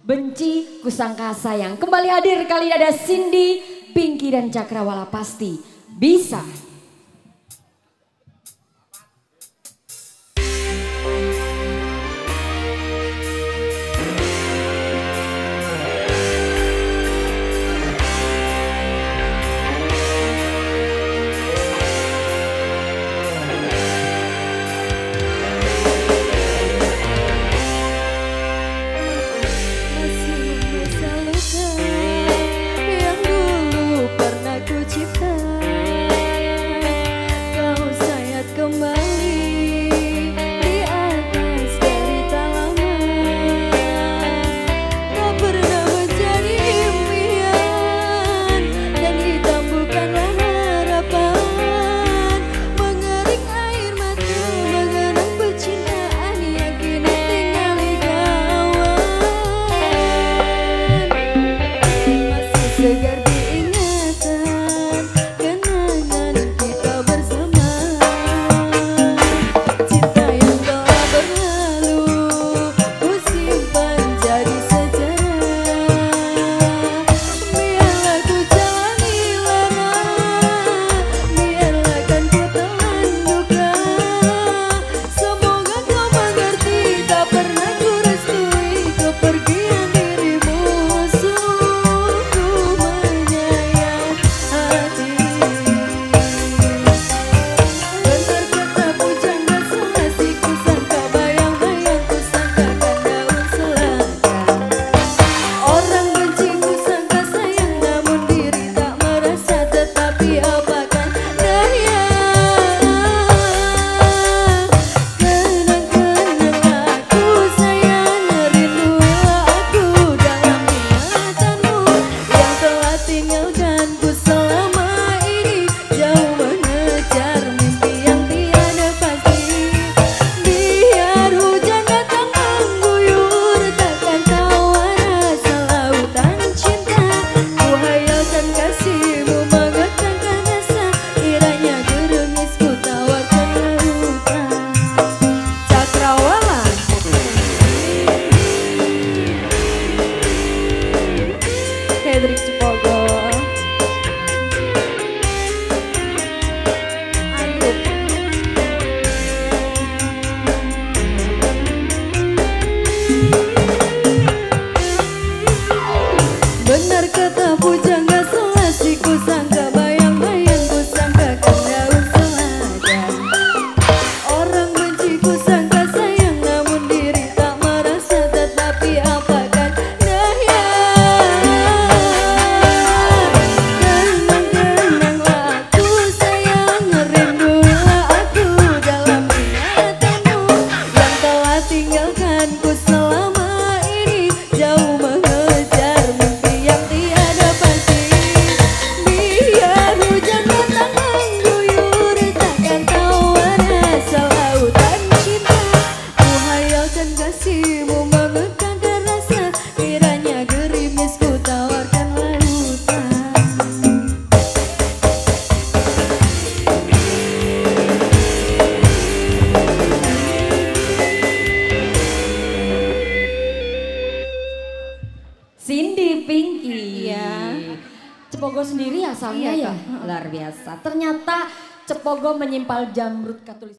Benci Kusangka Sayang. Kembali hadir kali ini ada Cindy, Pinky dan Cakrawala Pasti Bisa. Segar diingatan kenangan kita bersama, cinta yang telah berlalu ku simpan jadi sejarah. Biarlah ku jalani lara, biarlah kan ku telan duka. Semoga kau mengerti, tak pernah ku restui kepergian dirimu. Benar kata pujangga selasi, ku sangka bayang-bayang, ku sangka kan daun selada. Orang benci ku sangka sayang, namun diri tak merasa, tetapi apakan daya. Kenang-kenanglah aku sayang, rindulah aku dalam ingatanmu yang telah tinggalkanku selama ini jauh mengejar mimpi yang tiada pasti. Biar hujan datang mengguyur, takkan tahu rasa lautan cinta. Ku hayalkan kasihmu mengekangkan rasa, kiranya gerimis ku tawarkan lautan. Cindy, Pinky. Iya. Cepogo sendiri asalnya Iya, ya Kak. luar biasa. Ternyata Cepogo menyimpan jamrut katulis.